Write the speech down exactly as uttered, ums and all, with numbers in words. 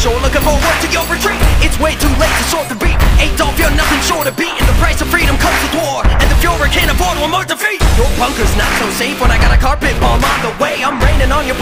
sure looking forward to your retreat. It's way too late to sort the beat. Adolf, you're nothing short of beating. The price of freedom comes with war, and the Fuhrer can't afford one more defeat. Your bunker's not so safe when I got a carpet bomb on the way. I'm raining on your